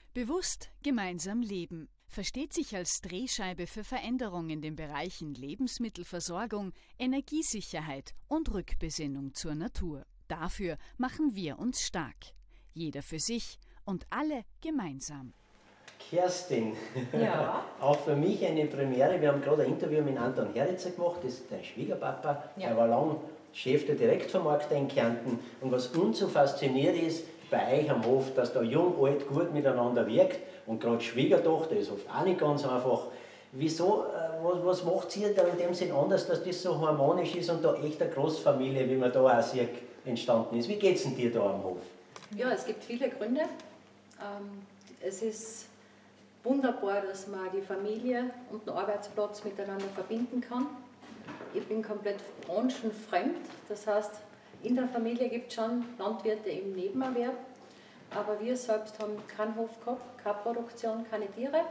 Bewusst gemeinsam leben versteht sich als Drehscheibe für Veränderung in den Bereichen Lebensmittelversorgung, Energiesicherheit und Rückbesinnung zur Natur. Dafür machen wir uns stark. Jeder für sich und alle gemeinsam. Kerstin, ja. Auch für mich eine Premiere. Wir haben gerade ein Interview mit Anton Heritzer gemacht, das ist dein Schwiegerpapa. Ja. Er war lang Chef der Direktvermarkter in Kärnten. Und was uns so fasziniert ist, bei euch am Hof, dass da jung, alt, gut miteinander wirkt. Und gerade Schwiegertochter ist oft auch nicht ganz einfach. Wieso, was macht ihr da in dem Sinn anders, dass das so harmonisch ist und da echt eine Großfamilie, wie man da auch sieht, entstanden ist? Wie geht es denn dir da am Hof? Ja, es gibt viele Gründe. Es ist wunderbar, dass man die Familie und den Arbeitsplatz miteinander verbinden kann. Ich bin komplett branchenfremd, das heißt, in der Familie gibt es schon Landwirte im Nebenerwerb, aber wir selbst haben keinen Hof gehabt, keine Produktion, keine Tiere,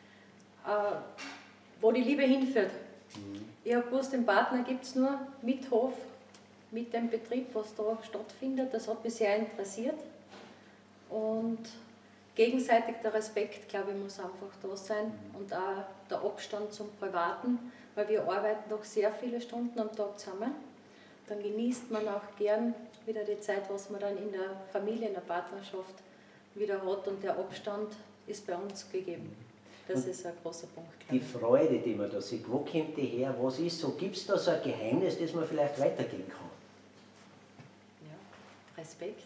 wo die Liebe hinführt. Ich habe gewusst, den Partner gibt es nur mit Hof, mit dem Betrieb, was da stattfindet. Das hat mich sehr interessiert. Und gegenseitig der Respekt, glaube ich, muss einfach da sein und auch der Abstand zum Privaten, weil wir arbeiten doch sehr viele Stunden am Tag zusammen. Dann genießt man auch gern wieder die Zeit, was man dann in der Familie, in der Partnerschaft wieder hat, und der Abstand ist bei uns gegeben. Das ist ein großer Punkt. Die Freude, die man da sieht, wo kommt die her, was ist so? Gibt es da so ein Geheimnis, das man vielleicht weitergeben kann? Ja, Respekt.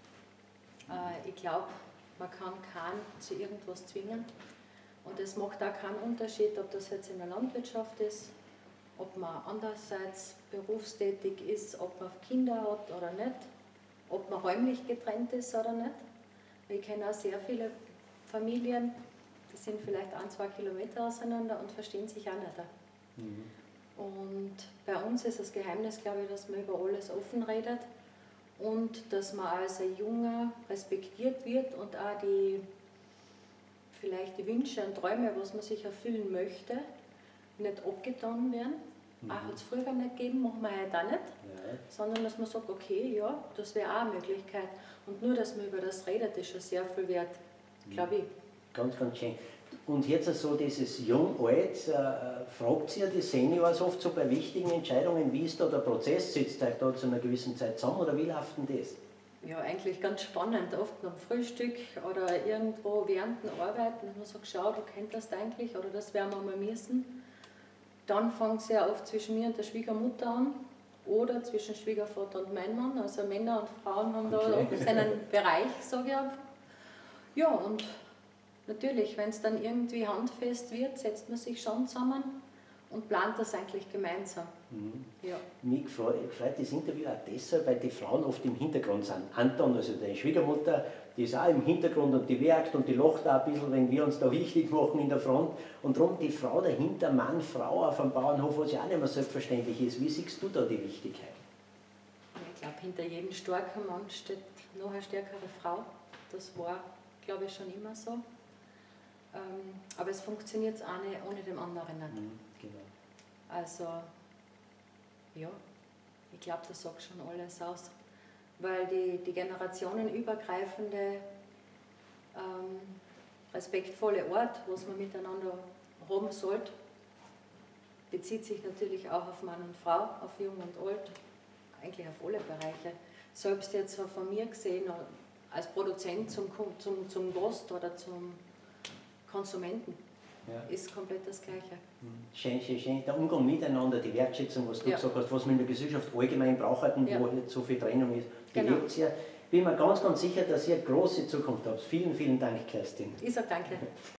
Ich glaube, man kann keinen zu irgendwas zwingen, und es macht auch keinen Unterschied, ob das jetzt in der Landwirtschaft ist, ob man andererseits berufstätig ist, ob man Kinder hat oder nicht, ob man räumlich getrennt ist oder nicht. Ich kenne auch sehr viele Familien, die sind vielleicht 1-2 Kilometer auseinander und verstehen sich auch nicht. Und bei uns ist das Geheimnis, glaube ich, dass man über alles offen redet und dass man als ein Junger respektiert wird und auch vielleicht die Wünsche und Träume, was man sich erfüllen möchte, nicht abgetan werden. Hat es früher nicht gegeben, machen wir heute auch nicht. Ja. Sondern dass man sagt, okay, ja, das wäre auch eine Möglichkeit. Und nur, dass man über das redet, ist schon sehr viel wert, glaube ich. Ganz, ganz schön. Und jetzt so dieses Jung-Alt, fragt ihr die Seniors oft so bei wichtigen Entscheidungen, wie ist da der Prozess? Sitzt euch da zu einer gewissen Zeit zusammen oder wie läuft denn das? Ja, eigentlich ganz spannend. Oft beim Frühstück oder irgendwo während der Arbeit, und man sagt, schau, du kennst das eigentlich oder das werden wir mal müssen. Dann fängt es sehr oft zwischen mir und der Schwiegermutter an oder zwischen Schwiegervater und meinem Mann. Also Männer und Frauen haben da seinen Bereich, sage ich einfach. Ja, und natürlich, wenn es dann irgendwie handfest wird, setzt man sich schon zusammen und plant das eigentlich gemeinsam. Ja. Mich freut das Interview auch deshalb, weil die Frauen oft im Hintergrund sind. Anton, also deine Schwiegermutter, die ist auch im Hintergrund und die werkt und die lacht auch ein bisschen, wenn wir uns da wichtig machen in der Front. Und darum die Frau dahinter, Mann, Frau auf dem Bauernhof, was ja auch nicht mehr selbstverständlich ist. Wie siehst du da die Wichtigkeit? Ich glaube, hinter jedem starken Mann steht noch eine stärkere Frau. Das war, glaube ich, schon immer so. Aber es funktioniert das eine ohne dem anderen nicht. Genau. Also, ja, ich glaube, das sagt schon alles aus. Weil die generationenübergreifende, respektvolle Art, was man miteinander haben sollte, bezieht sich natürlich auch auf Mann und Frau, auf Jung und Alt, eigentlich auf alle Bereiche. Selbst jetzt von mir gesehen, als Produzent zum Gast oder zum Konsumenten, ist komplett das Gleiche. Schön, schön, schön. Der Umgang miteinander, die Wertschätzung, was du gesagt hast, was man in der Gesellschaft allgemein braucht, wo jetzt so viel Trennung ist, die lebt ihr. Bin mir ganz, ganz sicher, dass ihr eine große Zukunft habt. Vielen, vielen Dank, Kerstin. Ich sage danke.